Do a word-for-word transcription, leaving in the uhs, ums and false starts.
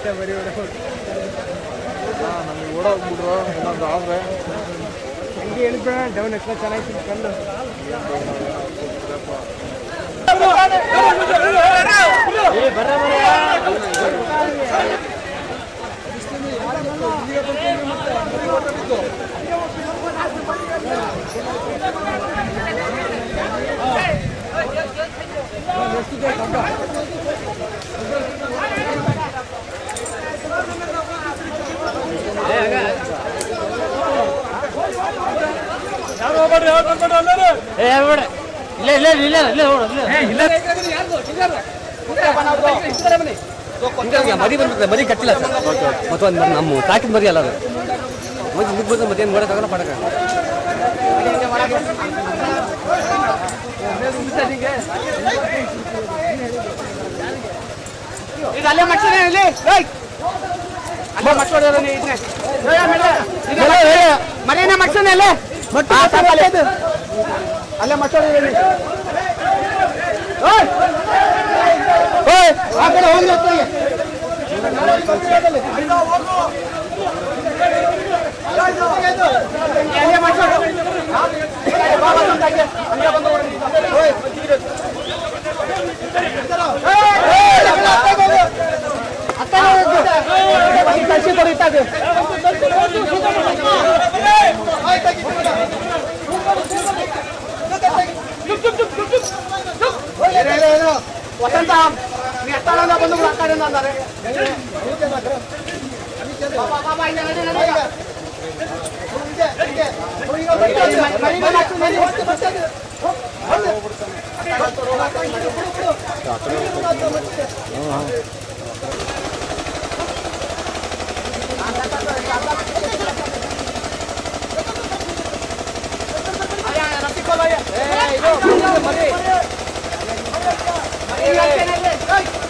ಅಷ್ಟೇ ಬರೀ ಹಾಂ ನಮಗೆ ಓಡೋಗ್ಬಿಟ್ರು ಏನಾದ್ರು ಆದರೆ ಹಂಗೆ ಹೇಳ್ಬೇಡ ಡೌನ್ ಎಷ್ಟೋ ಚೆನ್ನಾಗಿ ಕಂಡು ಇಲ್ಲ ಇಲ್ಲ ಇಲ್ಲ ಇಲ್ಲ ಮರಿ ಬಂದ್ಬಿಡ್ತದೆ ಮರಿ ಕಟ್ಟಿಲ್ಲ ಮತ್ತೊಂದು ನಮ್ಮ ಸಾಕಿದ ಮರಿ ಅಲ್ಲ ಅದು ಮತ್ತೆ ಮುದ್ದು ಬಂದು ಮತ್ತೇನು ಮಾಡೋಕ್ಕಾಗಲ್ಲ ಪಡಕ್ಕಾಗಲ್ಲ ಈಗ ಅಲ್ಲೇ ಮಾಡ್ತಾನೆ ಇಲ್ಲಿ ಅಲ್ಲೇ ಮಾಡ್ಕೊಡೋದು ಮನೇನೆ ಮಾಡ್ತಾನೆ ಅಲ್ಲೇ ಅಲ್ಲೇ ಮಾಡ್ಕೊಡೋದು ಆ ಕಡೆ ಹೋಗಿ ಅಲ್ಲೇ ಮಾಡ್ಕೊಡು ಕಳ್ಸಿ ಕೊಡಿತಾಗ ವಸಂತ ನೀ ಎತ್ತಾಳ ಬಂದು ಆ ಕಡೆ ಅಂದಾರೆ ಮರಿ